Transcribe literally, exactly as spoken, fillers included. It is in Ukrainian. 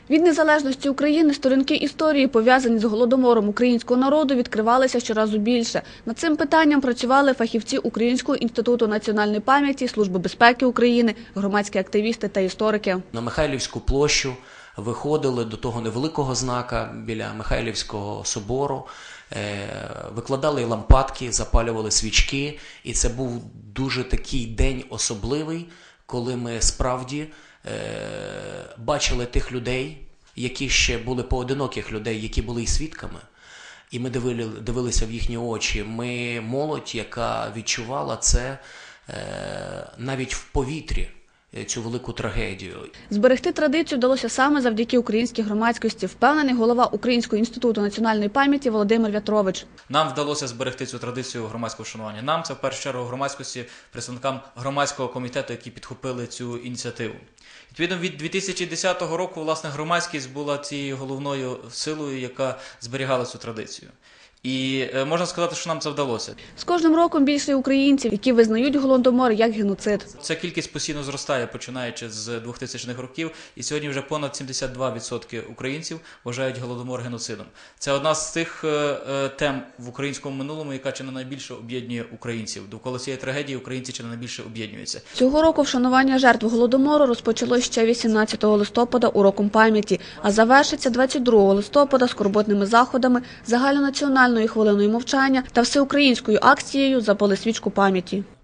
Від незалежності України сторінки історії, пов'язані з голодомором українського народу, відкривалися щоразу більше. Над цим питанням працювали фахівці Українського інституту національної пам'яті, Служби безпеки України, громадські активісти та історики. На Михайлівську площу виходили до того невеликого знака біля Михайлівського собору, викладали лампадки, запалювали свічки. І це був дуже такий день особливий, коли ми справді бачили тих людей, які ще були поодиноких людей, які були і свідками. І ми дивилися в їхні очі. Ми молодь, яка відчувала це навіть в повітрі, цю велику трагедію. Зберегти традицію вдалося саме завдяки українській громадськості, впевнений голова Українського інституту національної пам'яті Володимир В'ятрович. Нам вдалося зберегти цю традицію громадського вшанування. Нам, це в першу чергу громадськості, представникам громадського комітету, які підхопили цю ініціативу. Відповідно, від дві тисячі десятого року, власне, громадськість була цією головною силою, яка зберігала цю традицію. І можна сказати, що нам це вдалося. З кожним роком більше українців, які визнають голодомор як геноцид. Ця кількість постійно зростає, починаючи з двохтисячних років, і сьогодні вже понад сімдесят два відсотки українців вважають голодомор геноцидом. Це одна з тих е, тем в українському минулому, яка чи не найбільше об'єднує українців. Довкола цієї трагедії українці чи не найбільше об'єднуються. Цього року вшанування жертв голодомору розпочалось ще вісімнадцятого листопада уроком пам'яті, а завершиться двадцять другого листопада скорботними заходами загальнонаціональної хвилиною мовчання та всеукраїнською акцією «Запали свічку пам'яті».